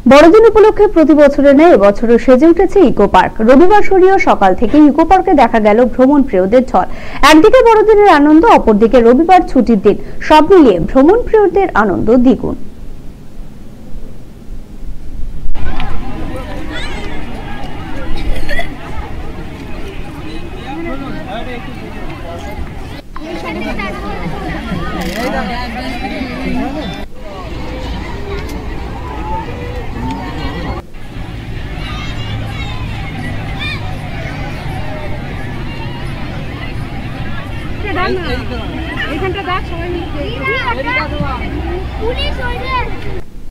বড়দিন উপলক্ষে প্রতি বছরের ন্যায় এবছরও সেজে উঠেছে ইকো পার্ক। রবিবার সরিয়ে সকাল থেকে ইকো পার্কে দেখা গেল ভ্রমণ প্রিয়দের ঝড়। একদিকে বড়দিনের আনন্দ, অপরদিকে রবিবার ছুটির দিন, সব মিলিয়ে ভ্রমণ প্রিয়দের আনন্দ দ্বিগুণ। এইখানটা দেখ সবাই মিলে পুলিশ